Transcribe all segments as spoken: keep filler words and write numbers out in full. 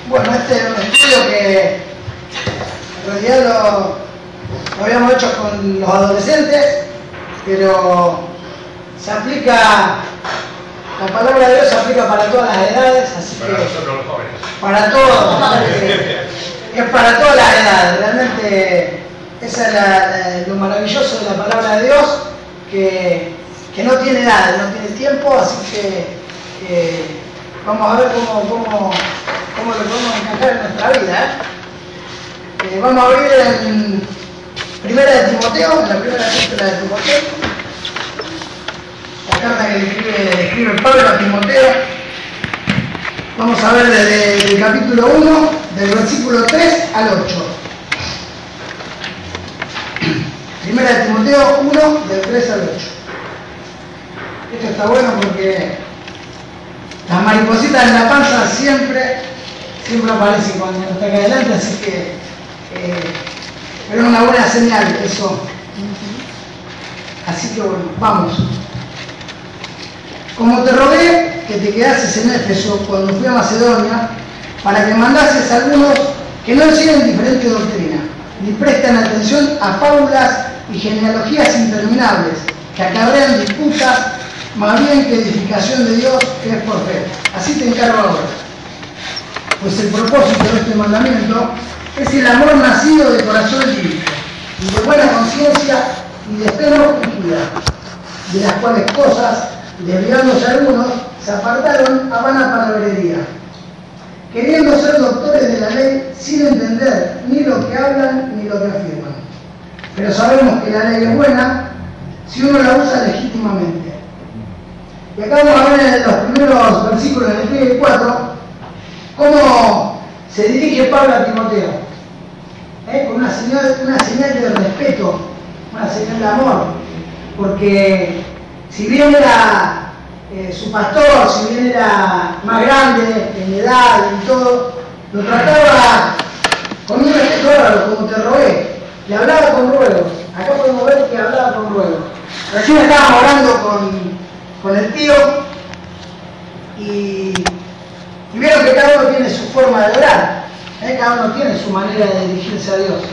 Bueno, este es un estudio que en realidad lo, lo habíamos hecho con los adolescentes, pero se aplica, la palabra de Dios se aplica para todas las edades, así para que nosotros los jóvenes. para todos, es para todas las edades, realmente esa es la, la, lo maravilloso de la palabra de Dios, que, que no tiene edad, no tiene tiempo, así que eh, vamos a ver cómo, cómo, cómo lo podemos encajar en nuestra vida. ¿eh? Eh, vamos a abrir en Primera de Timoteo, en la primera epístola de Timoteo, la carta que le escribe, escribe Pablo a Timoteo. Vamos a ver desde el capítulo uno, del versículo tres al ocho. Primera de Timoteo uno, del tres al ocho. Esto está bueno porque las maripositas en la panza siempre, siempre aparecen cuando uno está acá adelante, así que eh, pero es una buena señal eso. Así que bueno, vamos. Como te rogué que te quedases en Éfeso cuando fui a Macedonia, para que mandases a algunos que no enseñen diferente doctrina, ni prestan atención a fábulas y genealogías interminables, que acarrean disputas, más bien que edificación de Dios es por fe. Así te encargo ahora. Pues el propósito de este mandamiento es el amor nacido de corazón limpio, y de buena conciencia y de fe no fingida, de las cuales cosas, desviándose algunos, se apartaron a vana palabrería, queriendo ser doctores de la ley sin entender ni lo que hablan ni lo que afirman. Pero sabemos que la ley es buena si uno la usa legítimamente. Y acá vamos a ver en los primeros versículos del tres y cuatro cómo se dirige Pablo a Timoteo, ¿eh? con una señal, una señal de respeto, una señal de amor, porque si bien era eh, su pastor, si bien era más grande en edad y todo, lo trataba con un respeto bárbaro, como te rogué, le hablaba con ruegos. Acá podemos ver que hablaba con ruegos. Recién estábamos hablando con, con el tío y, y vieron que cada uno tiene su forma de orar, ¿eh? Cada uno tiene su manera de dirigirse a Dios.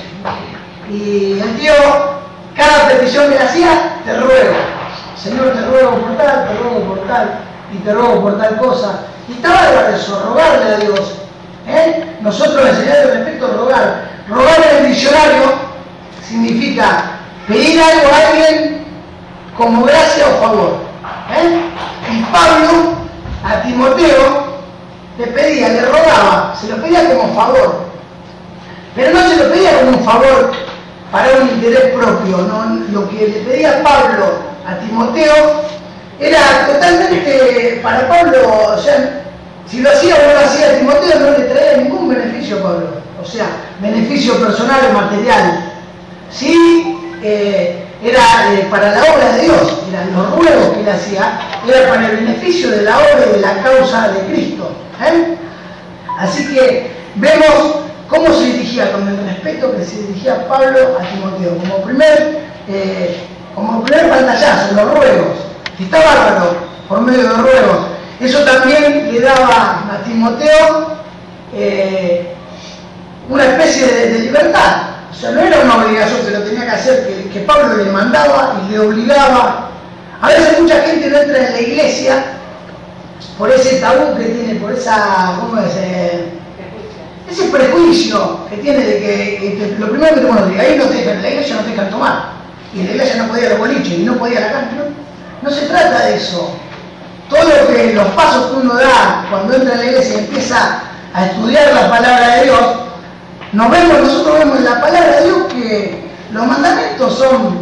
Y el tío, cada petición que le hacía, te ruego. Señor, te ruego por tal, te ruego por tal, y te ruego por tal cosa. Y está bárbaro eso, rogarle a Dios. ¿eh? Nosotros enseñar el respeto, rogar. Rogar en el diccionario significa pedir algo a alguien como gracia o favor. ¿eh? Y Pablo a Timoteo le pedía, le rogaba, se lo pedía como favor. Pero no se lo pedía como un favor para un interés propio, ¿no? Lo que le pedía Pablo a Timoteo era totalmente para Pablo, o sea, si lo hacía o no lo hacía a Timoteo no le traía ningún beneficio a Pablo, o sea, beneficio personal o material. Sí, eh, era eh, para la obra de Dios, eran los ruegos que él hacía, era para el beneficio de la obra y de la causa de Cristo. ¿eh? Así que vemos cómo se dirigía, con el respeto que se dirigía Pablo a Timoteo, como primer, eh, como primer pantallazo, los ruegos. Y está bárbaro por medio de los ruegos. Eso también le daba a Timoteo eh, una especie de, de libertad. O sea, no era una obligación que lo tenía que hacer, que, que Pablo le mandaba y le obligaba. A veces mucha gente no entra en la iglesia por ese tabú que tiene, por esa, ¿cómo es? Eh, ese prejuicio que tiene de que, que lo primero que te uno diga, ahí no te dejan, en la iglesia no te dejan tomar, y en la iglesia no podía los boliches, y no podía la cancha. No, no se trata de eso. Todo lo que, los pasos que uno da cuando entra en la iglesia y empieza a estudiar la palabra de Dios, nos vemos, nosotros vemos en la palabra de Dios que los mandamientos son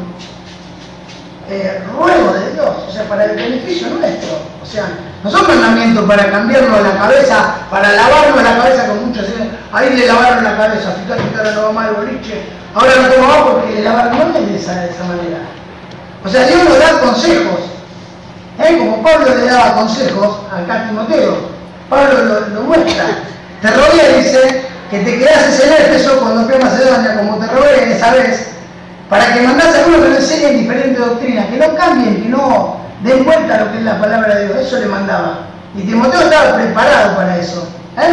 eh, ruegos de Dios, o sea, para el beneficio nuestro. O sea, no son mandamientos para cambiarnos la cabeza, para lavarnos la cabeza, con muchos dicen, ahí le lavaron la cabeza, fíjate que ahora no va mal el boliche, ahora no toma más porque le lavaron, no es de esa, de esa manera. O sea, Dios nos da consejos, ¿eh? Como Pablo le daba consejos acá a Timoteo, Pablo lo, lo muestra. Te rogué, dice, que te quedases en Éfeso cuando fui a Macedonia, como te rogué esa vez, para que mandase a algunos que no enseñen diferentes doctrinas, que no cambien, que no den vuelta a lo que es la palabra de Dios. Eso le mandaba. Y Timoteo estaba preparado para eso. ¿eh?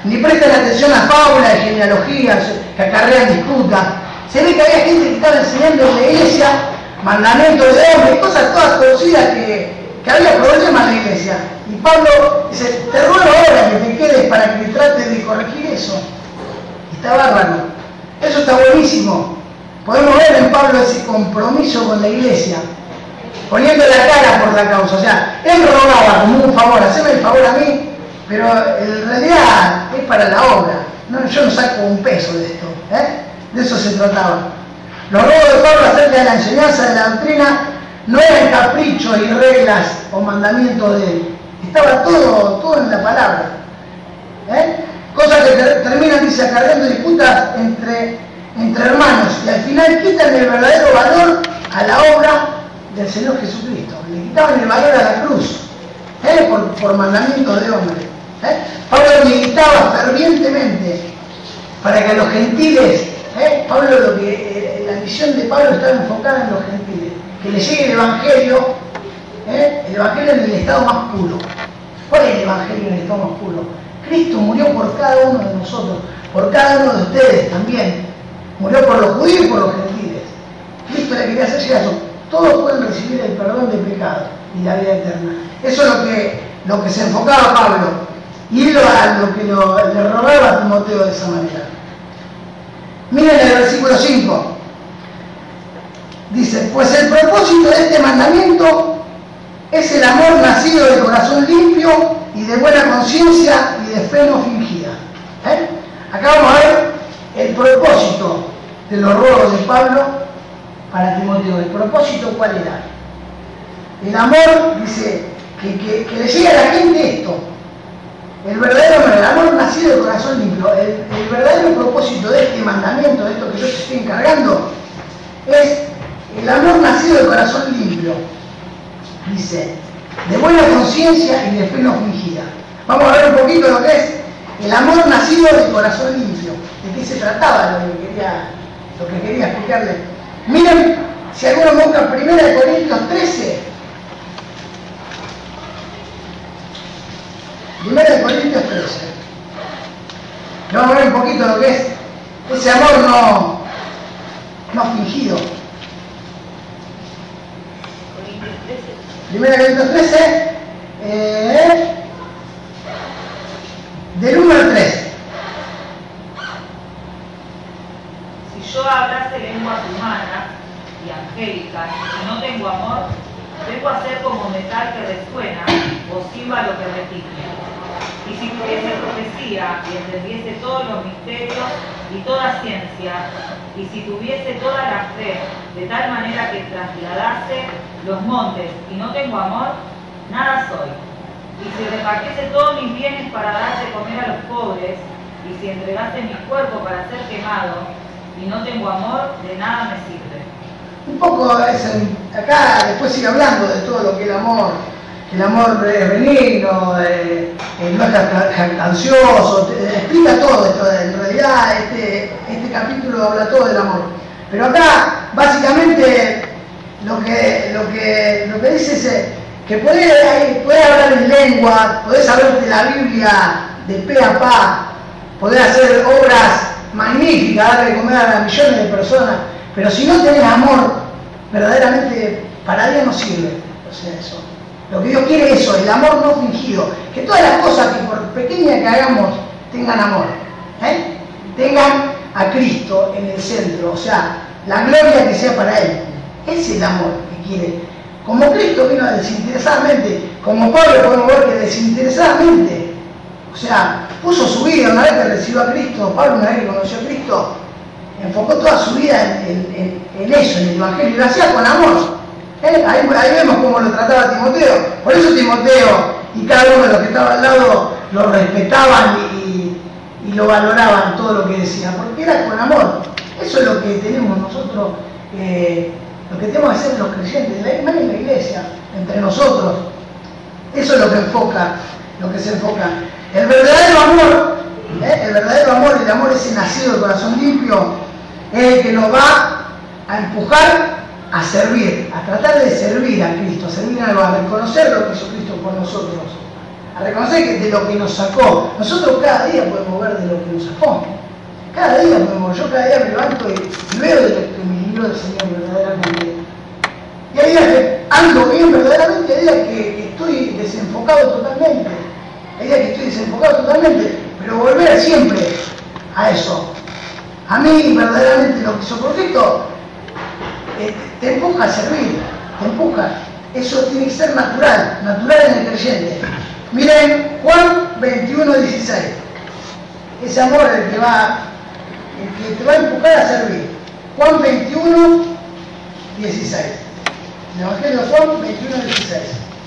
ni prestan atención a fábulas, genealogías que acarrean disputas. Se ve que había gente que estaba enseñando en la iglesia mandamientos de hombres, cosas todas torcidas que, que había problemas en la iglesia. Y Pablo dice, te ruego ahora que te quedes para que trates de corregir eso. Y está bárbaro. Eso está buenísimo. Podemos ver en Pablo ese compromiso con la iglesia, poniendo la cara por la causa. O sea, él rogaba como un favor, haceme el favor a mí, pero en realidad es para la obra. No, yo no saco un peso de esto, ¿eh? De eso se trataba. Los ruegos de Pablo acerca de la enseñanza de la doctrina no eran caprichos y reglas o mandamientos de él. Estaba todo, todo en la palabra. ¿Eh? Cosas que ter terminan, dice, acarreando disputas entre, entre hermanos y al final quitan el verdadero valor a la obra del Señor Jesucristo. Le quitaban el valor a la cruz, ¿eh? por, por mandamientos de hombre. ¿eh? Pablo militaba fervientemente para que los gentiles, ¿eh? Pablo, lo que, eh, la misión de Pablo estaba enfocada en los gentiles, que le llegue el Evangelio, ¿eh? el Evangelio en el estado más puro. ¿Cuál es el Evangelio en el estado más puro? Cristo murió por cada uno de nosotros, por cada uno de ustedes también. Murió por los judíos y por los gentiles. Cristo le quería hacer llegar eso. Todos pueden recibir el perdón de pecado y la vida eterna. Eso es lo que, lo que se enfocaba Pablo. Y él lo, lo que lo, le rogaba a Timoteo de esa manera. Miren el versículo cinco. Dice, pues el propósito de este mandamiento es el amor nacido de corazón limpio y de buena conciencia y de fe no fingida. ¿Eh? Acá vamos a ver el propósito de los ruegos de Pablo para Timoteo. ¿El propósito cuál era? El amor, dice, que, que, que le llegue a la gente esto. El verdadero amor, el amor nacido de corazón limpio. El, el verdadero propósito de este mandamiento, de esto que yo te estoy encargando, es el amor nacido de corazón limpio. Dice, de buena conciencia y de fe no fingida. Vamos a ver un poquito lo que es el amor nacido de corazón limpio. ¿De qué se trataba lo que quería, lo que quería explicarle? Miren, si alguno busca primera de Corintios trece. primera de Corintios trece. Vamos a ver un poquito lo que es ese amor no, no fingido. primera de Corintios trece, eh, del uno al tres. Si yo hablase lenguas humanas y angélicas y no tengo amor, vengo a ser como metal que resuena o címbalo que retiñe. Y si tuviese profecía y entendiese todos los misterios y toda ciencia, y si tuviese toda la fe de tal manera que trasladase los montes y no tengo amor, nada soy. Y si repartiese todos mis bienes para dar de comer a los pobres, y si entregase mi cuerpo para ser quemado, y no tengo amor, de nada me sirve. Un poco es el, acá después sigue hablando de todo lo que es el amor, que el amor es benigno, eh, eh, no es jactancioso, te, eh, explica todo esto. En realidad este, este capítulo habla todo del amor. Pero acá básicamente lo que, lo que, lo que dice es que podés, podés hablar en lengua, podés saberte la Biblia de pe a pa, podés hacer obras magníficas, darle de comer a millones de personas, pero si no tenés amor, verdaderamente para Dios no sirve. O sea, eso. Lo que Dios quiere es eso, el amor no fingido. Que todas las cosas que por pequeñas que hagamos tengan amor. ¿eh? Tengan a Cristo en el centro. O sea, la gloria que sea para Él. Ese es el amor que quiere. Como Cristo vino desinteresadamente, como Pablo podemos ver que desinteresadamente, o sea, puso su vida una vez que recibió a Cristo, Pablo una vez que conoció a Cristo, enfocó toda su vida en, en, en, en eso, en el Evangelio, y lo hacía con amor. ¿Eh? Ahí, ahí vemos cómo lo trataba Timoteo. Por eso Timoteo y cada uno de los que estaba al lado lo respetaban y, y lo valoraban todo lo que decía, porque era con amor. Eso es lo que tenemos nosotros, eh, lo que tenemos que hacer los creyentes, la hermana en la iglesia, entre nosotros. Eso es lo que enfoca, lo que se enfoca. El verdadero amor, ¿eh? el verdadero amor, el amor ese nacido de corazón limpio, es el que nos va a empujar a servir, a tratar de servir a Cristo, a servir a, a reconocer lo que hizo Cristo por nosotros, a reconocer que de lo que nos sacó. Nosotros cada día podemos ver de lo que nos sacó. Cada día podemos, yo cada día me levanto y veo de lo que me libró el Señor verdaderamente. Y hay días que ando bien verdaderamente, hay días que, que estoy desenfocado totalmente. Hay días que estoy desenfocado totalmente, pero volver siempre a eso. A mí verdaderamente lo que hizo Cristo eh, te empuja a servir, te empuja. Eso tiene que ser natural, natural en el creyente. Miren, Juan veintiuno, dieciséis. Ese amor es el que va, el que te va a empujar a servir. Juan veintiuno, dieciséis. El Evangelio de Juan veintiuno, dieciséis.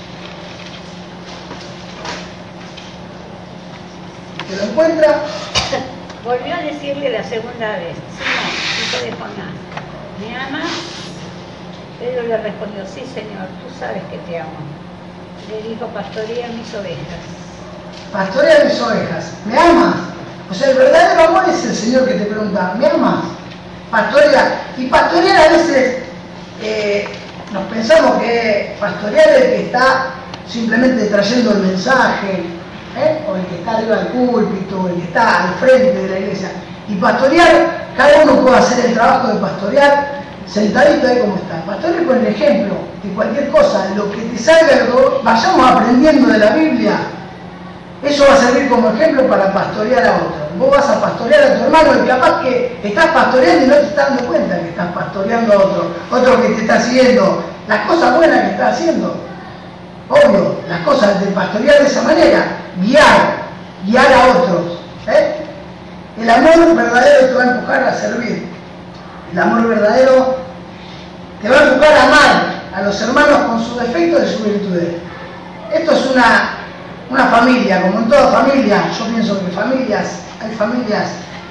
¿Se lo encuentra? Volvió a decirle la segunda vez: Simón, hijo de Jonás, ¿me amas? Pedro le respondió: sí, Señor, tú sabes que te amo. Le dijo: pastorea mis ovejas. Pastorea mis ovejas. ¿Me amas? O sea, el verdadero amor es el Señor que te pregunta: ¿me amas? Pastorea. Y pastorear a veces eh, nos pensamos que pastorear es el que está simplemente trayendo el mensaje, ¿eh? O el que está arriba del púlpito, o el que está al frente de la iglesia. Y pastorear, cada uno puede hacer el trabajo de pastorear sentadito ahí como está. Pastorear con el ejemplo de cualquier cosa, lo que te salga, lo que vayamos aprendiendo de la Biblia, eso va a servir como ejemplo para pastorear a otro. Vos vas a pastorear a tu hermano y capaz que estás pastoreando y no te estás dando cuenta que estás pastoreando a otro, otro que te está siguiendo las cosas buenas que estás haciendo. Obvio, las cosas de pastorear de esa manera, guiar, guiar a otros. ¿eh? El amor verdadero te va a empujar a servir. El amor verdadero te va a empujar a amar a los hermanos con sus defectos y sus virtudes. Esto es una, una familia, como en toda familia. Yo pienso que familias, hay familias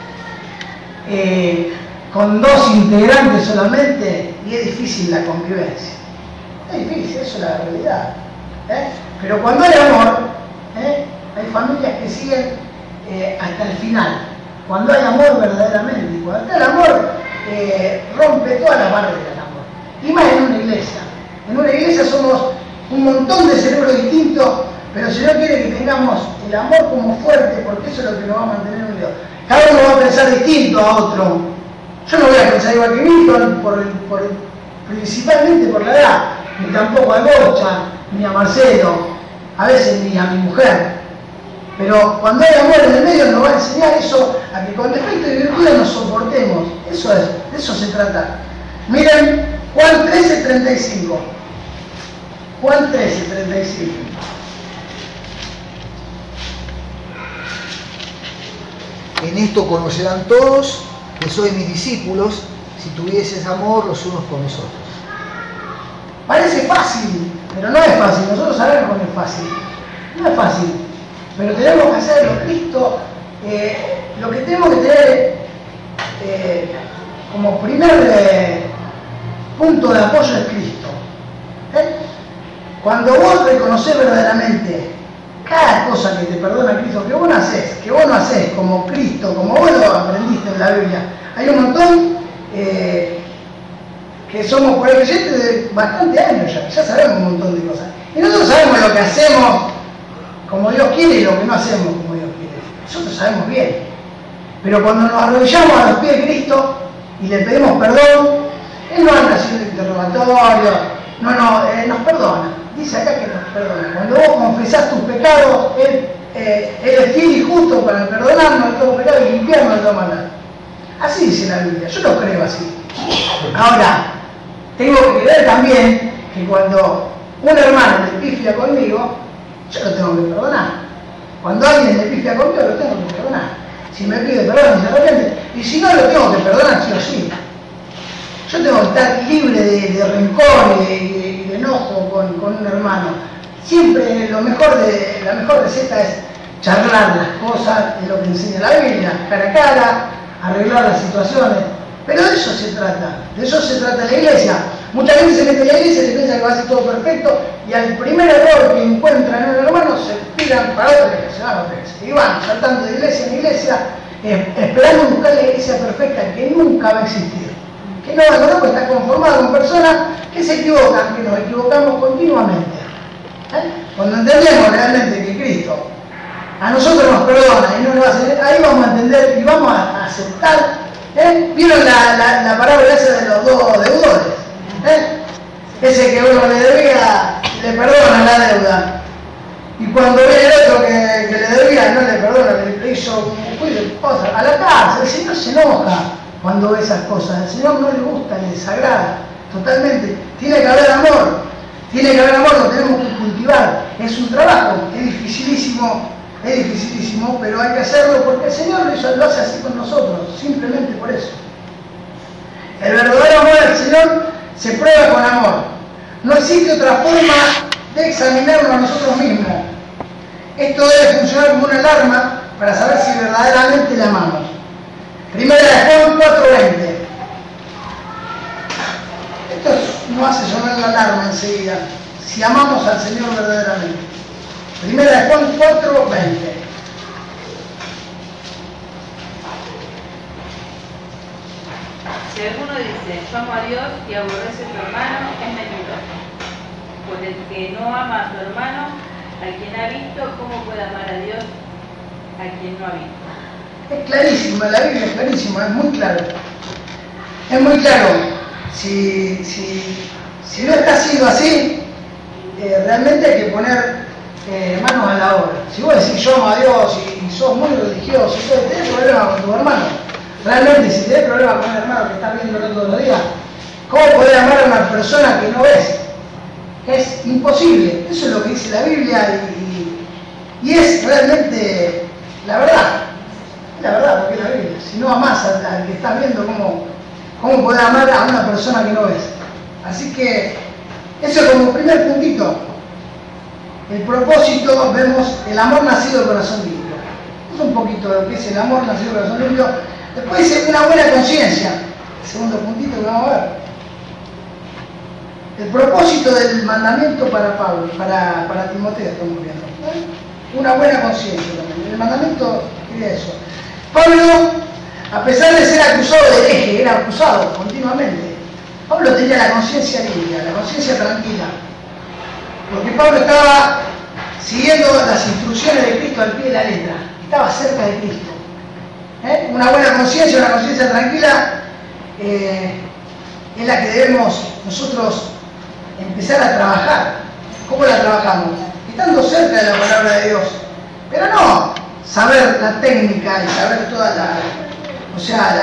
eh, con dos integrantes solamente y es difícil la convivencia. Es difícil, eso es la realidad. ¿eh? Pero cuando hay amor, ¿eh? hay familias que siguen eh, hasta el final. Cuando hay amor verdaderamente, cuando está el amor, eh, rompe todas las barreras del amor. Y más en una iglesia. En una iglesia somos un montón de cerebros distintos, pero si no quiere que tengamos el amor como fuerte, porque eso es lo que nos va a mantener unidos. Cada uno va a pensar distinto a otro. Yo no voy a pensar igual que Milton, por, por, principalmente por la edad, ni tampoco a Gocha, ni a Marcelo, a veces ni a mi mujer. Pero cuando hay amor en el medio nos va a enseñar eso, a que con defectos y virtudes nos soportemos. Eso es, de eso se trata. Miren, Juan trece, treinta y cinco. Juan trece, treinta y cinco. En esto conocerán todos que sois mis discípulos, si tuvieses amor los unos con los otros. Parece fácil, pero no es fácil. Nosotros sabemos que no es fácil. No es fácil. Pero tenemos que hacerlo. Cristo, eh, lo que tenemos que tener eh, como primer eh, punto de apoyo es Cristo. ¿eh? Cuando vos reconoces verdaderamente cada cosa que te perdona Cristo, que vos no haces, que vos no haces como Cristo, como vos lo aprendiste en la Biblia. Hay un montón eh, que somos por ahí creyentes de bastante años ya, ya sabemos un montón de cosas. Y nosotros sabemos lo que hacemos como Dios quiere y lo que no hacemos como Dios quiere. Nosotros sabemos bien. Pero cuando nos arrodillamos a los pies de Cristo y le pedimos perdón, Él no anda haciendo interrogatorio, no, no, eh, nos perdona. Dice acá que nos perdona. Cuando vos confesás tus pecados, Él, eh, Él es fiel y justo para perdonarnos de todo pecado y limpiarnos de toda maldad. Así dice la Biblia, yo lo creo así. Ahora, tengo que creer también que cuando un hermano le pifia conmigo, yo lo tengo que perdonar. Cuando alguien le pifia conmigo, lo tengo que perdonar. Si me pide perdón, se arrepiente. Y si no, lo tengo que perdonar, sí o sí. Yo tengo que estar libre de, de rencor y de, de, de enojo con, con un hermano. Siempre lo mejor de, la mejor receta es charlar las cosas, de lo que enseña la Biblia, cara a cara, arreglar las situaciones. Pero de eso se trata, de eso se trata la iglesia. Mucha gente se mete en la iglesia y se piensa que va a ser todo perfecto y al primer error que encuentran en un hermano se tiran para otra iglesia, se van a otra iglesia. Y van saltando de iglesia en iglesia, eh, esperando buscar la iglesia perfecta que nunca va a existir. Que no va a conocer, está conformada con personas que se equivocan, que nos equivocamos continuamente. ¿Eh? Cuando entendemos realmente que Cristo a nosotros nos perdona y no nos hace, ahí vamos a entender y vamos a aceptar. ¿eh? ¿Vieron la, la, la parábola esa de los dos deudores? ¿eh? Ese que uno le debía, le perdona la deuda. Y cuando ve el otro que, que le debía, no le perdona, le hizo cosas a la cárcel. El Señor se enoja cuando ve esas cosas. Al Señor no le gusta, le desagrada totalmente. Tiene que haber amor, tiene que haber amor, lo tenemos que cultivar. Es un trabajo, es dificilísimo, es dificilísimo, pero hay que hacerlo porque el Señor lo, hizo, lo hace así con nosotros, simplemente por eso. El verdadero amor del Señor se prueba con amor. No existe otra forma de examinarnos a nosotros mismos. Esto debe funcionar como una alarma para saber si verdaderamente le amamos. Primera de Juan cuatro veinte. Esto nos hace sonar la alarma enseguida, si amamos al Señor verdaderamente. Primera de Juan cuatro veinte. Si alguno dice, yo amo a Dios y aborrece a su hermano, es mentiroso. Por el que no ama a su hermano, al quien ha visto, ¿cómo puede amar a Dios a quien no ha visto? Es clarísimo, la Biblia es clarísima, es muy claro. Es muy claro. Si, si, si no está siendo así, eh, realmente hay que poner eh, manos a la obra. Si vos decís yo amo a Dios y, y sos muy religioso, y tenés problemas con tu hermano, realmente si tenés problemas con el hermano que estás viendo todos los días, ¿cómo podés amar a una persona que no ves? Es imposible. Eso es lo que dice la Biblia y, y, y es realmente la verdad. La verdad, porque es la Biblia. Si no amás al, al que estás viendo, ¿cómo, cómo podés amar a una persona que no ves? Así que eso es como primer puntito. El propósito, vemos el amor nacido del corazón limpio. Es un poquito de lo que es el amor nacido del corazón limpio. Después dice una buena conciencia. El segundo puntito que vamos a ver. El propósito del mandamiento para Pablo, para, para Timoteo, estamos viendo. ¿eh? Una buena conciencia también. El mandamiento quería eso. Pablo, a pesar de ser acusado de hereje, era acusado continuamente. Pablo tenía la conciencia limpia, la conciencia tranquila. Porque Pablo estaba siguiendo las instrucciones de Cristo al pie de la letra. Estaba cerca de Cristo. ¿eh? Una buena conciencia, una conciencia tranquila, eh, es la que debemos nosotros empezar a trabajar. ¿Cómo la trabajamos? Estando cerca de la palabra de Dios. Pero no saber la técnica y saber toda la, o sea,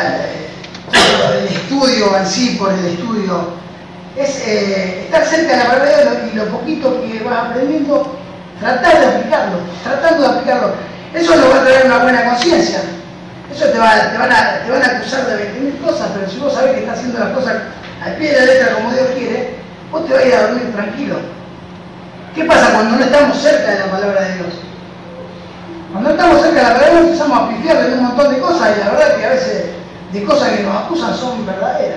la, el estudio en sí por el estudio. Es eh, estar cerca de la palabra de Dios y lo poquito que vas aprendiendo, tratar de aplicarlo, tratando de aplicarlo. Eso nos va a traer una buena conciencia. Eso te, va, te, van a, te van a acusar de veinte mil cosas, pero si vos sabés que estás haciendo las cosas al pie de la letra como Dios quiere, vos te vas a ir a dormir tranquilo. ¿Qué pasa cuando no estamos cerca de la palabra de Dios? Cuando no estamos cerca de la palabra de Dios empezamos a pifiar de un montón de cosas y la verdad que a veces de cosas que nos acusan son verdaderas.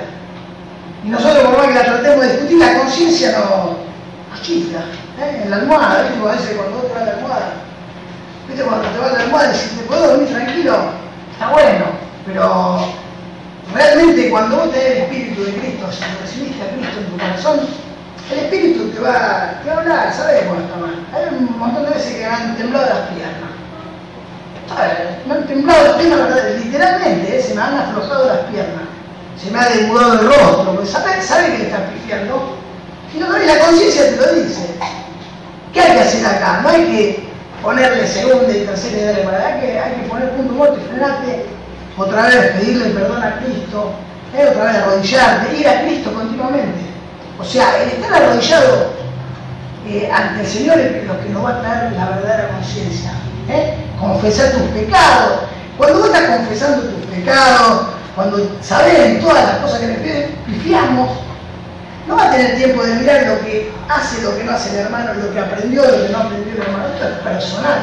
Y nosotros por más que la tratemos de discutir, la conciencia nos, nos chifla. ¿eh? En la almohada, ¿viste? Cuando, dice, cuando vos te vas a la almohada, ¿viste? Cuando te vas a la almohada y si te podés dormir tranquilo, está bueno, pero realmente cuando vos tenés el Espíritu de Cristo, si recibiste a Cristo en tu corazón, el Espíritu te va, te va a hablar, ¿sabes cuando está mal? Hay un montón de veces que me han temblado las piernas. ¿Sabes? Me han temblado las piernas, literalmente, ¿eh? Se me han aflojado las piernas. Se me ha desnudado el rostro, porque sabe, sabe que le estás pifiando. Y no, la conciencia te lo dice. ¿Qué hay que hacer acá? No hay que ponerle segunda y tercera y darle para allá, que hay que poner punto muerto y frenarte, otra vez pedirle perdón a Cristo, ¿eh? Otra vez arrodillarte, ir a Cristo continuamente. O sea, el estar arrodillado eh, ante el Señor es lo que nos va a traer la verdadera conciencia. ¿eh? Confesar tus pecados. Cuando vos estás confesando tus pecados, cuando sabés todas las cosas que le piden, pifiamos, no va a tener tiempo de mirar lo que hace, lo que no hace el hermano, lo que aprendió, lo que no aprendió el hermano. Esto es personal.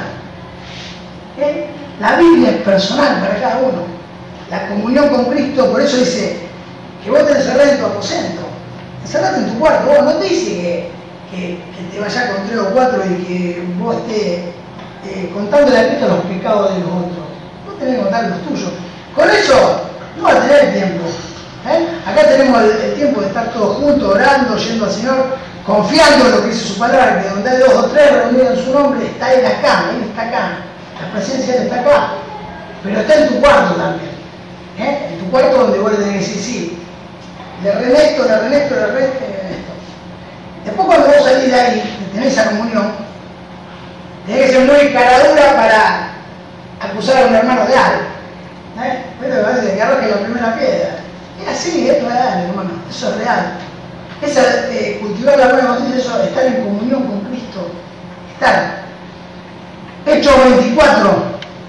¿eh? La Biblia es personal para cada uno. La comunión con Cristo, por eso dice que vos te encerrás en tu aposento. Encerrate en tu cuarto. Vos no te dice que, que, que te vayas con tres o cuatro y que vos estés eh, contándole a Cristo los pecados de los otros. Vos tenés que contar los tuyos. Con eso no va a tener tiempo. ¿eh? Acá tenemos el, el tiempo de estar todos juntos, orando, yendo al Señor, confiando en lo que dice su palabra, que donde hay dos o tres reunidos en su nombre, está Él acá, Él está acá, la presencia de Él está acá, pero está en tu cuarto también, ¿eh? En tu cuarto donde vos le tenés que decir sí, le renesto, le renesto, le renesto, le renesto. Después cuando vos salís de ahí, y tenés esa comunión, tenés que ser muy caradura para acusar a un hermano de algo, ¿eh? Pero parece que arroje la primera piedra. Es así, es real, hermano, eso es real. Esa, eh, cultivar la buena conciencia, eso, estar en comunión con Cristo, estar. Hechos veinticuatro,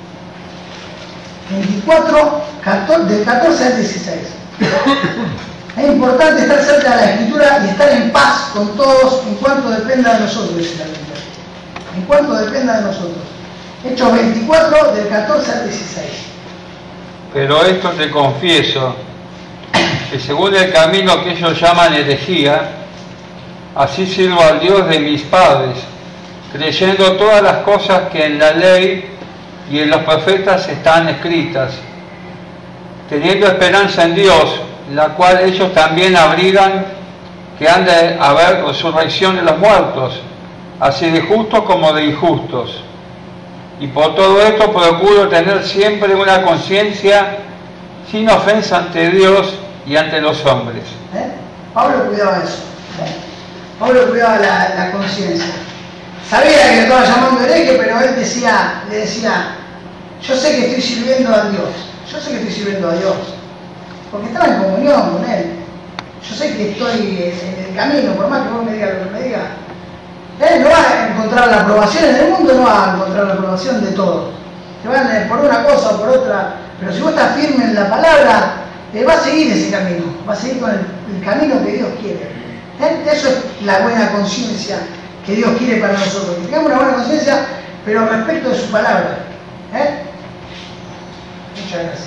veinticuatro, catorce, del catorce al dieciséis. Es importante estar cerca de la Escritura y estar en paz con todos en cuanto dependa de nosotros, dice la Biblia. En cuanto dependa de nosotros. Hechos veinticuatro, del catorce al dieciséis. Pero esto te confieso, que según el camino que ellos llaman herejía, así sirvo al Dios de mis padres, creyendo todas las cosas que en la ley y en los profetas están escritas, teniendo esperanza en Dios, la cual ellos también abrigan, que han de haber resurrección de los muertos, así de justos como de injustos. Y por todo esto procuro tener siempre una conciencia sin ofensa ante Dios y ante los hombres. ¿Eh? Pablo cuidaba eso. ¿Eh? Pablo cuidaba la, la conciencia. Sabía que le estaba llamando hereje, pero él decía, le decía, yo sé que estoy sirviendo a Dios. Yo sé que estoy sirviendo a Dios. Porque estaba en comunión con Él. Yo sé que estoy en el camino, por más que vos me digas lo que me digas. Él no va a encontrar la aprobación en el mundo, no va a encontrar la aprobación de todos. Te van por una cosa o por otra, pero si vos estás firme en la palabra, eh, va a seguir ese camino, va a seguir con el, el camino que Dios quiere. ¿Eh? Eso es la buena conciencia que Dios quiere para nosotros, que tengamos una buena conciencia, pero respecto de su palabra. ¿Eh? Muchas gracias.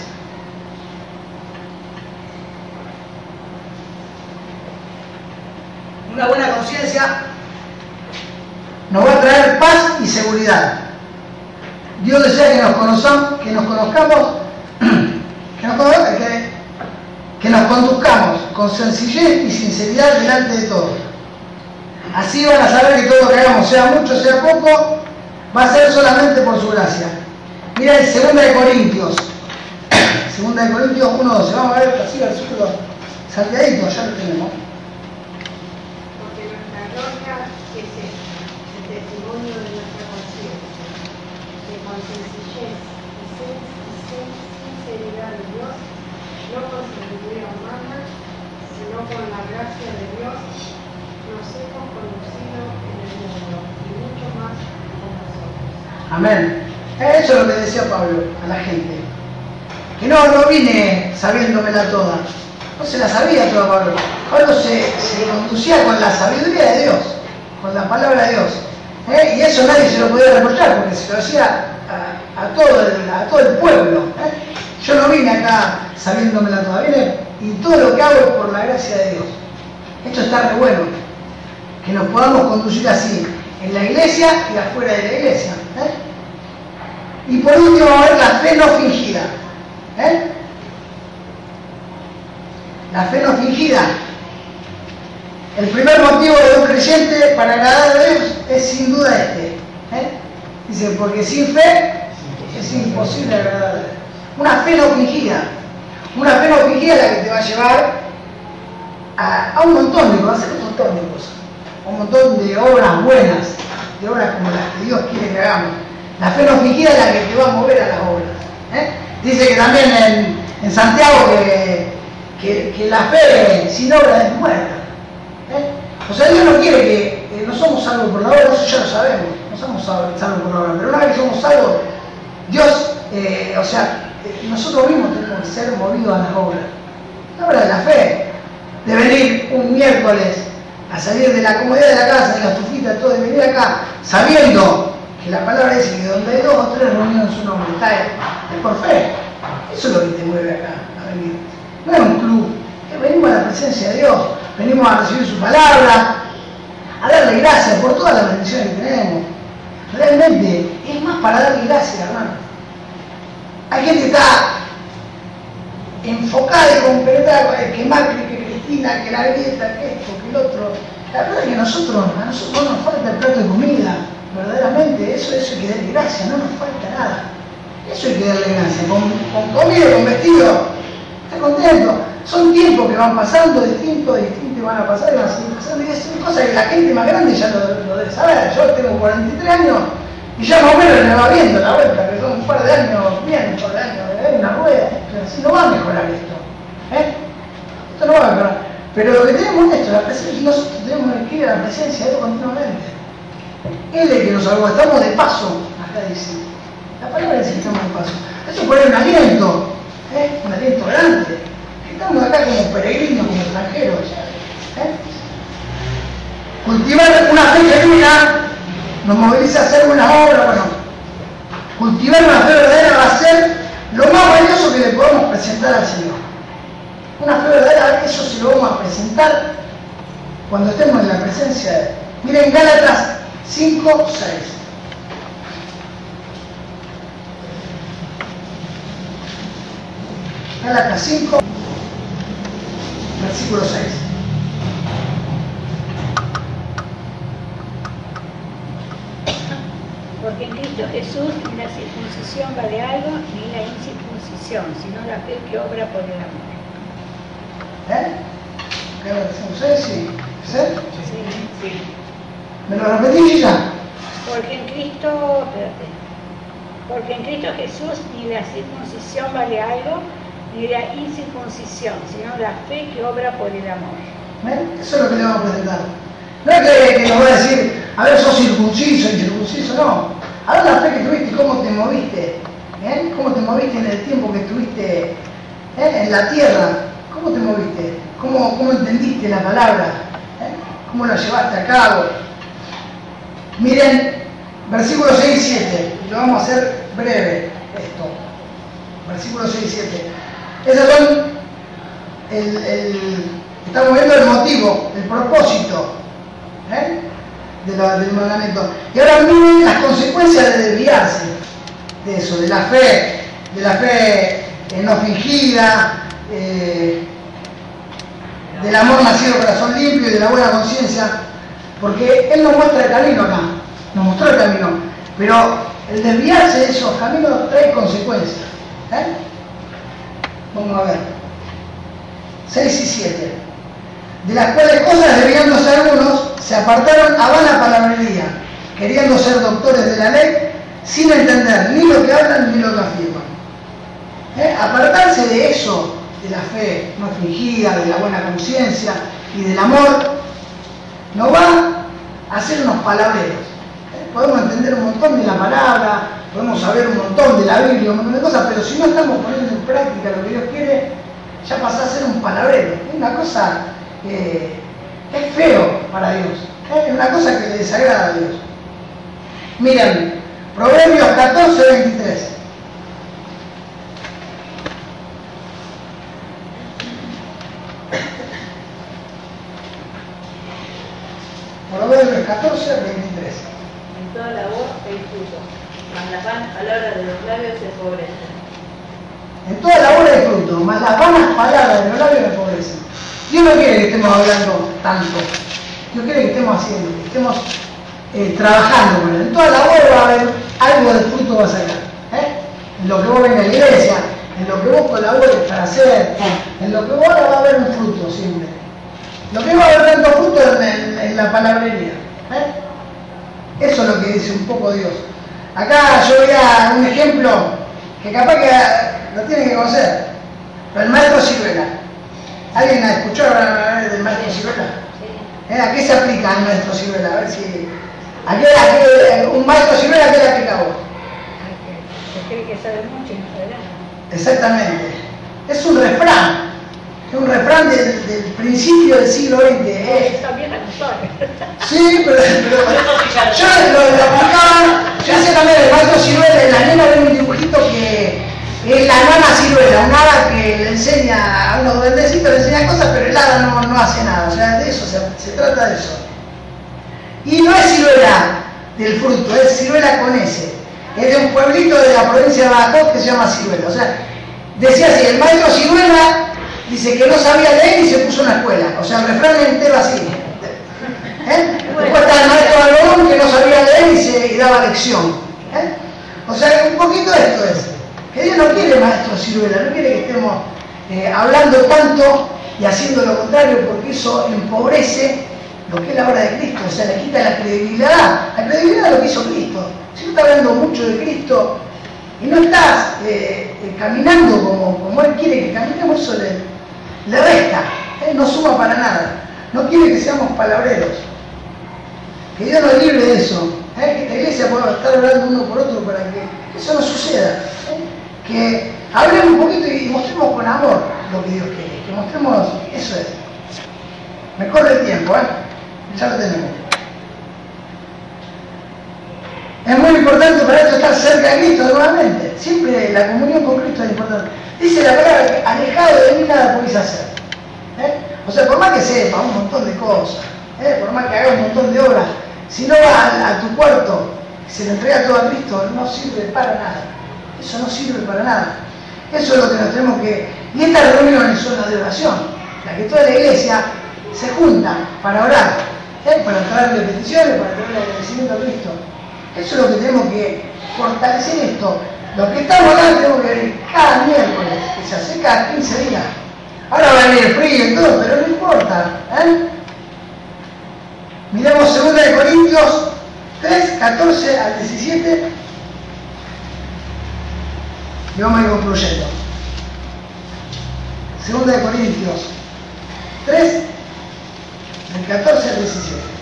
Una buena conciencia nos va a traer paz y seguridad. Dios desea que nos conozcamos, que nos conozcamos, que nos, que, que nos conduzcamos con sencillez y sinceridad delante de todos. Así van a saber que todo lo que hagamos, sea mucho, sea poco, va a ser solamente por su gracia. Mira en segunda de Corintios, segunda de Corintios uno doce, vamos a ver así versículo salteadito, ya lo tenemos. Porque nuestra gloria es esta, el testimonio de nuestra conciencia, que con sencillez y sin, y sin sinceridad de Dios, no con sabiduría humana, sino con la gracia de Dios, nos hemos conducido en el mundo, y mucho más con nosotros. Amén. Eso es lo que decía Pablo a la gente. Que no, no vine sabiéndomela toda. No se la sabía toda Pablo. Pablo se, se conducía con la sabiduría de Dios, con la palabra de Dios. ¿Eh? Y eso nadie se lo podía reprochar, porque se lo hacía a, a, todo, el, a todo el pueblo. ¿Eh? Yo no vine acá sabiéndomela toda, vine y todo lo que hago es por la gracia de Dios. Esto está re bueno, que nos podamos conducir así, en la iglesia y afuera de la iglesia. ¿Eh? Y por último, vamos a ver la fe no fingida. ¿Eh? La fe no fingida. El primer motivo de un creyente para agradar a Dios es sin duda este. ¿Eh? Dice, porque sin fe es imposible agradar a Dios. Una fe no fingida. Una fe no fingida es la que te va a llevar a, a un montón de cosas, a hacer un montón de cosas. Un montón de obras buenas, de obras como las que Dios quiere que hagamos. La fe no fingida es la que te va a mover a las obras. ¿Eh? Dice que también en, en Santiago que, que, que la fe sin obra es muerta. ¿Eh? O sea, Dios no quiere que eh, no somos salvos por la obra, eso ya lo sabemos, no somos salvos por la obra, pero una vez que somos salvos, Dios, eh, o sea, eh, nosotros mismos tenemos que ser movidos a las obras. La obra de la fe, de venir un miércoles a salir de la comodidad de la casa, de la estufita, todo, de venir acá, sabiendo que la palabra dice que donde hay dos o tres reunidos en su nombre, está es por fe. Eso es lo que te mueve acá, a venir. No es un club, es venimos a la presencia de Dios, venimos a recibir su palabra, a darle gracias por todas las bendiciones que tenemos. Realmente es más para darle gracias, hermano. Hay gente que está enfocada y compenetrada, que Macri, que Cristina, que la grieta, que esto, que el otro. La verdad es que nosotros, a nosotros no nos falta el plato de comida, verdaderamente, eso, eso hay que darle gracia, no nos falta nada. Eso hay que darle gracia, con, con comida, con vestido, está contento. Son tiempos que van pasando, distintos, distintos, van a pasar y van a seguir pasando. Y es una cosa que la gente más grande ya lo, lo debe saber. Yo tengo cuarenta y tres años y ya más o menos le va viendo la vuelta, que son un par de años, bien, un par de años, hay una rueda, pero así no va a mejorar esto. ¿eh? Esto no va a mejorar. Pero lo que tenemos es esto, la presencia, nosotros tenemos que ir a la presencia de Él continuamente. Él es el que nos salvó, estamos de paso, acá dice. La palabra dice que estamos de paso. Eso puede un aliento, ¿eh? un aliento grande. Estamos acá como peregrinos, como extranjeros. ¿eh? Cultivar una fe genuina nos moviliza a hacer buenas obras. Bueno, cultivar una fe verdadera va a ser lo más valioso que le podemos presentar al Señor. Una fe verdadera, eso se lo vamos a presentar cuando estemos en la presencia de Él. Miren Gálatas cinco, seis. Gálatas cinco, versículo seis. Porque en Cristo Jesús ni la circuncisión vale algo, ni la incircuncisión, sino la fe que obra por el amor. ¿Eh? Gálatas cinco, seis, sí. ¿Sí? Sí. Sí. ¿Me lo repetís ya? Porque en Cristo, espérate, porque en Cristo Jesús ni la circuncisión vale algo, ni la incircuncisión, sino la fe que obra por el amor. ¿Eh? Eso es lo que le vamos a presentar. No es que, que nos va a decir, a ver, sos circunciso, incircunciso, no. A ver la fe que tuviste y cómo te moviste. ¿eh? ¿Cómo te moviste en el tiempo que estuviste ¿eh? en la tierra? ¿Cómo te moviste? ¿Cómo, cómo entendiste la palabra? ¿eh? ¿Cómo la llevaste a cabo? Miren, versículos seis y siete. Lo vamos a hacer breve, esto. Versículos seis y siete. Esos son el, el, estamos viendo el motivo, el propósito ¿eh? de la, del mandamiento. Y ahora miren las consecuencias de desviarse de eso, de la fe, de la fe eh, no fingida, eh, del amor nacido corazón limpio y de la buena conciencia, porque Él nos muestra el camino acá, nos mostró el camino, pero el desviarse de esos caminos trae consecuencias. ¿eh? Vamos a ver. seis y siete. De las cuales cosas, desviándose algunos, se apartaron a vana palabrería, queriendo ser doctores de la ley, sin entender ni lo que hablan ni lo que afirman. ¿Eh? Apartarse de eso, de la fe no fingida, de la buena conciencia y del amor, nos va a hacer unos palabreros. ¿Eh? Podemos entender un montón de la palabra, podemos saber un montón de la Biblia, un montón de cosas, pero si no estamos poniendo en práctica lo que Dios quiere, ya pasa a ser un palabrero. Es una cosa eh, que es feo para Dios, ¿eh? Es una cosa que le desagrada a Dios. Miren, Proverbios catorce, veintitrés. Proverbios catorce, veintitrés. En toda labor hay fruto, mas las vanas palabras de los labios se empobrecen. En toda labor hay fruto, mas las vanas palabras de los labios me empobrecen. Dios no quiere que estemos hablando tanto. Dios quiere que estemos haciendo, que estemos eh, trabajando con Él. En toda labor va a haber algo de fruto va a sacar. ¿eh? En lo que vos vengas a la iglesia, en lo que vos colabores para hacer, en lo que vos ahora va a haber un fruto siempre. Lo que va a haber tanto fruto en, en, en la palabrería. ¿eh? Eso es lo que dice un poco Dios. Acá yo veía un ejemplo que capaz que lo tienen que conocer. Pero el maestro Ciruela. ¿Alguien escuchó hablar del maestro Ciruela? ¿Eh? ¿A qué se aplica el maestro Ciruela? A ver si... ¿A qué, a qué, un maestro Ciruela, ¿a qué le aplica a vos? Se cree que sabe mucho y no sabe nada. Exactamente. Es un refrán. Es un refrán del, del principio del siglo veinte. ¿eh? Esa vieja no sabe. Sí, pero, pero yo lo, lo aplicaba, yo hacía también el maestro Ciruela, en la nena ve un dibujito que es la nana Ciruela, un hada que le enseña a unos duendecitos, le enseña cosas, pero el hada no, no hace nada, o sea, de eso, se, se trata de eso. Y no es ciruela del fruto, es ciruela con S. Es de un pueblito de la provincia de Badajoz que se llama Ciruela. O sea, decía así, el maestro Ciruela dice que no sabía leer y se puso en la escuela. O sea, el refrán entero así. ¿Eh? Después está el maestro Balbón que no sabía leer y, se, y daba lección. ¿Eh? O sea, un poquito esto es, que Dios no quiere maestros ciruela, no quiere que estemos eh, hablando tanto y haciendo lo contrario, porque eso empobrece lo que es la obra de Cristo, o sea, le quita la credibilidad, la credibilidad de lo que hizo Cristo. Si tú estás hablando mucho de Cristo y no estás eh, eh, caminando como, como Él quiere que caminemos, eso le, le resta, ¿eh? No suma para nada, no quiere que seamos palabreros. Que Dios nos libre de eso, ¿eh? Que esta iglesia pueda estar hablando uno por otro para que eso no suceda, ¿eh? Que hablemos un poquito y mostremos con amor lo que Dios quiere, que mostremos, eso es. Me corre el tiempo, ¿eh? Ya lo tenemos. Es muy importante para esto estar cerca de Cristo nuevamente. Siempre la comunión con Cristo es importante. Dice la palabra que alejado de mí nada podéis hacer. ¿Eh? O sea, por más que sepa un montón de cosas, ¿eh? Por más que haga un montón de obras, si no vas a, a tu cuarto y se le entrega todo a Cristo, no sirve para nada. Eso no sirve para nada. Eso es lo que nos tenemos que... Y estas reuniones son las de oración, la que toda la iglesia se junta para orar, ¿eh? Para traerle peticiones, para traerle agradecimiento a Cristo. Eso es lo que tenemos que fortalecer esto. Los que estamos acá tenemos que venir cada miércoles, que se hace cada quince días. Ahora va a venir el frío y todo, pero no importa, ¿eh? Miremos segunda de Corintios tres, catorce al diecisiete y vamos a ir concluyendo. segunda de Corintios tres, del catorce al diecisiete.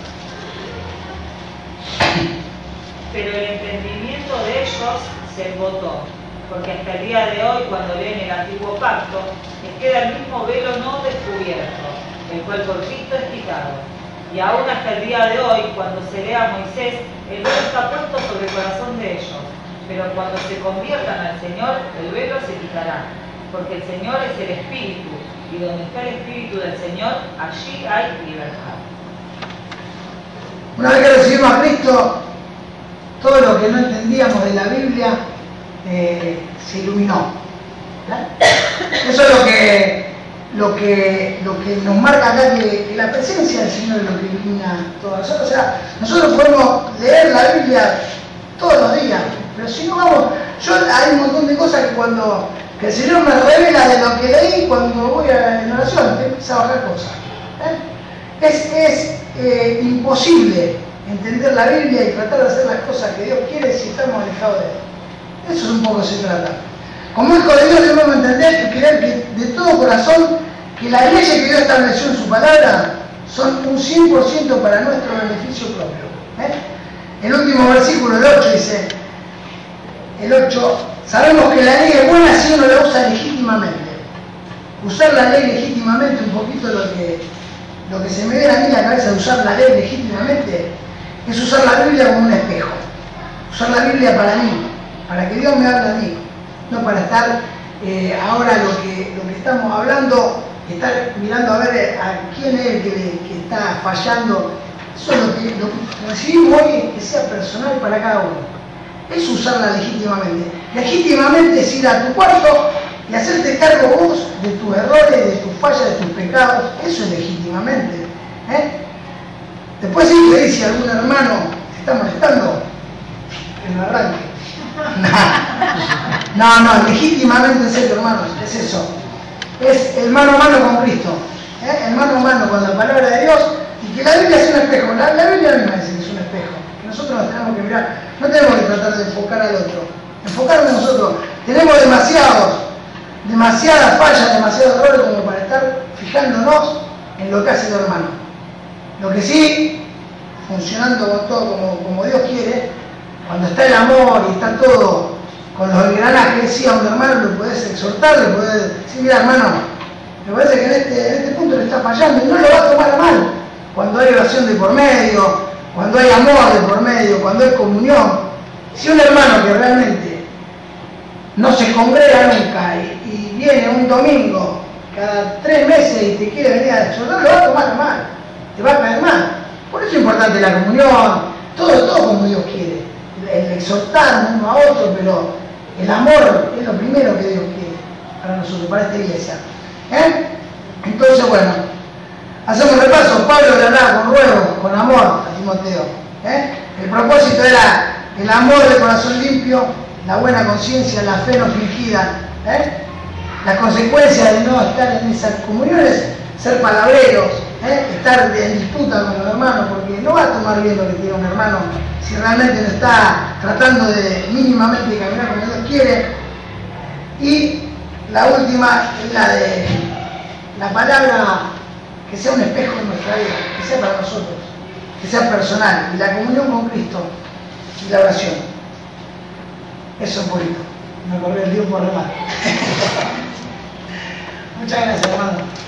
Pero el entendimiento de ellos se embotó, porque hasta el día de hoy, cuando leen el antiguo pacto, les queda el mismo velo no descubierto, el cual por Cristo es quitado. Y aún hasta el día de hoy, cuando se lea a Moisés, el velo está puesto sobre el corazón de ellos. Pero cuando se conviertan al Señor, el velo se quitará, porque el Señor es el Espíritu, y donde está el Espíritu del Señor, allí hay libertad. Una vez que recibimos a Cristo, todo lo que no entendíamos de la Biblia eh, se iluminó. ¿Verdad? Eso es lo que, lo que, lo que nos marca acá, que, que la presencia del Señor es lo que ilumina todo. Nosotros, o sea, nosotros podemos leer la Biblia todos los días, pero si no vamos, yo hay un montón de cosas que cuando que el Señor me revela de lo que leí, cuando voy a la oración, me empieza a bajar cosas. ¿Eh? Es, es eh, imposible entender la Biblia y tratar de hacer las cosas que Dios quiere si estamos alejados de Él. Eso es un poco se trata. Como hijo de Dios debemos entender y creer que de todo corazón que las leyes que Dios estableció en su palabra son un cien por ciento para nuestro beneficio propio. ¿Eh? El último versículo, el ocho, dice, el ocho, sabemos que la ley es buena si uno la usa legítimamente. Usar la ley legítimamente, un poquito lo que, lo que se me viene a mí a la cabeza de usar la ley legítimamente, es usar la Biblia como un espejo. Usar la Biblia para mí, para que Dios me hable a mí, no para estar eh, ahora lo que, lo que estamos hablando, estar mirando a ver a quién es el que, que está fallando. Eso es lo que, lo que recibimos hoy, que sea personal para cada uno. Es usarla legítimamente. Legítimamente es ir a tu cuarto y hacerte cargo vos de tus errores, de tus fallas, de tus pecados. Eso es legítimamente. ¿Eh? Después sí te dice algún hermano te está molestando, que no arranque. No, no, legítimamente es eso, hermanos, es eso. Es el mano a mano con Cristo. ¿Eh? El mano a mano con la palabra de Dios. Y que la Biblia es un espejo. La, la Biblia misma dice que es un espejo. Que nosotros nos tenemos que mirar. No tenemos que tratar de enfocar al otro. Enfocarnos nosotros. Tenemos demasiados, demasiadas fallas, demasiados errores como para estar fijándonos en lo que hace el hermano. Lo que sí, funcionando con todo como, como Dios quiere, cuando está el amor y está todo con los engranajes, sí, a un hermano lo podés exhortar, le podés decir, mira hermano, me parece que en este, en este punto le está fallando, y no lo va a tomar a mal. Cuando hay oración de por medio, cuando hay amor de por medio, cuando hay comunión. Si un hermano que realmente no se congrega nunca y, y viene un domingo cada tres meses y te quiere venir a exhortar, lo va a tomar mal, te va a caer mal. Por eso es importante la comunión, todo, todo como Dios quiere. El exhortar uno a otro, pero el amor es lo primero que Dios quiere para nosotros, para esta iglesia. ¿Eh? Entonces, bueno, hacemos repaso. Pablo lo que hablaba con ruego, con amor a Timoteo. ¿eh? El propósito era el amor de corazón limpio, la buena conciencia, la fe no fingida. ¿eh? La consecuencia de no estar en esas comuniones, ser palabreros, ¿eh? estar en disputa con los hermanos, porque no va a tomar bien lo que tiene un hermano si realmente no está tratando de mínimamente caminar como Dios quiere. Y la última es la de la palabra, que sea un espejo en nuestra vida, que sea para nosotros, que sea personal, y la comunión con Cristo y la oración. Eso es bonito. Me acordé el Dios por remar. Muchas gracias, hermano.